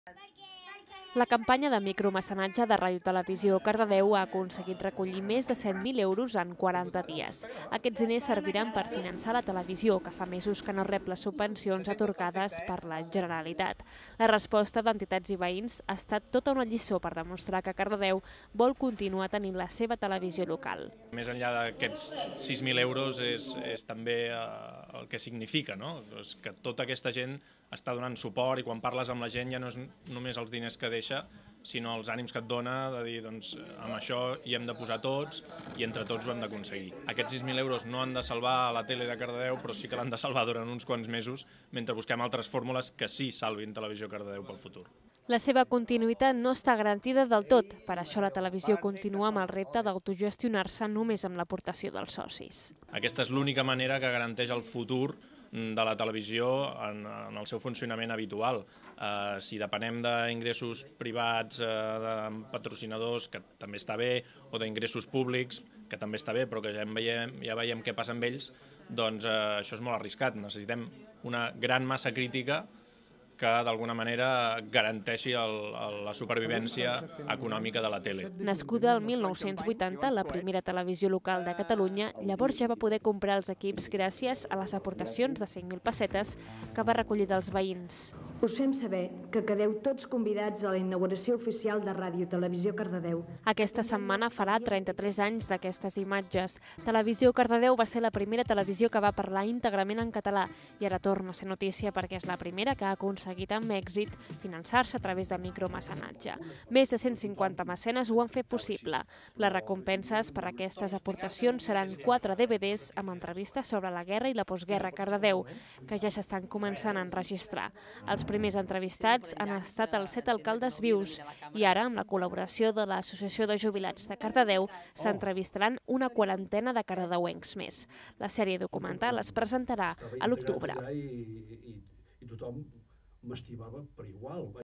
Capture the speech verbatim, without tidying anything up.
La campanya de micromecenatge de Ràdio Televisió Cardedeu ha aconseguit recollir més de cent mil euros en quaranta dies. Aquests diners serviran per finançar la televisió, que fa mesos que no rep les subvencions atorgades per la Generalitat. La resposta d'entitats i veïns ha estat tota una lliçó per demostrar que Cardedeu vol continuar tenint la seva televisió local. Més enllà d'aquests sis mil euros és, és també eh, el que significa, no? És que tota aquesta gent està donant suport i quan parles amb la gent ja no és només els diners que deixa, sinó els ànims que et dona de dir, doncs, amb això hi hem de posar tots i entre tots ho hem d'aconseguir. Aquests sis mil euros no han de salvar la tele de Cardedeu, però sí que l'han de salvar durant uns quants mesos mentre busquem altres fórmules que sí salvin Televisió Cardedeu pel futur. La seva continuïtat no està garantida del tot. Per això la televisió continua amb el repte d'autogestionar-se només amb l'aportació dels socis. Aquesta és l'única manera que garanteix el futur de la televisió en, en el seu funcionament habitual. Eh, si depenem d'ingressos privats, eh, de patrocinadors, que també està bé, o d'ingressos públics, que també està bé, però que ja veiem, ja veiem què passa amb ells, doncs eh, això és molt arriscat. Necessitem una gran massa crítica que d'alguna manera garanteixi el, el, la supervivència econòmica de la tele. Nascuda el mil nou-cents vuitanta, la primera televisió local de Catalunya, llavors ja va poder comprar els equips gràcies a les aportacions de cinc mil pessetes que va recollir dels veïns. Us fem saber que quedeu tots convidats a la inauguració oficial de Ràdio Televisió Cardedeu. Aquesta setmana farà trenta-tres anys d'aquestes imatges. Televisió Cardedeu va ser la primera televisió que va parlar íntegrament en català i ara torna a ser notícia perquè és la primera que ha aconseguit amb èxit finançar-se a través de micromecenatge. Més de cent cinquanta mecenes ho han fet possible. Les recompenses per aquestes aportacions seran quatre D V Ds amb entrevistes sobre la guerra i la postguerra a Cardedeu, que ja s'estan començant a enregistrar. Els primers entrevistats han estat els set alcaldes vius i ara, amb la col·laboració de l'Associació de Jubilats de Cardedeu, s'entrevistaran una quarantena de cardedeuencs més. La sèrie documental es presentarà a l'octubre. I tothom m'estimava per igual.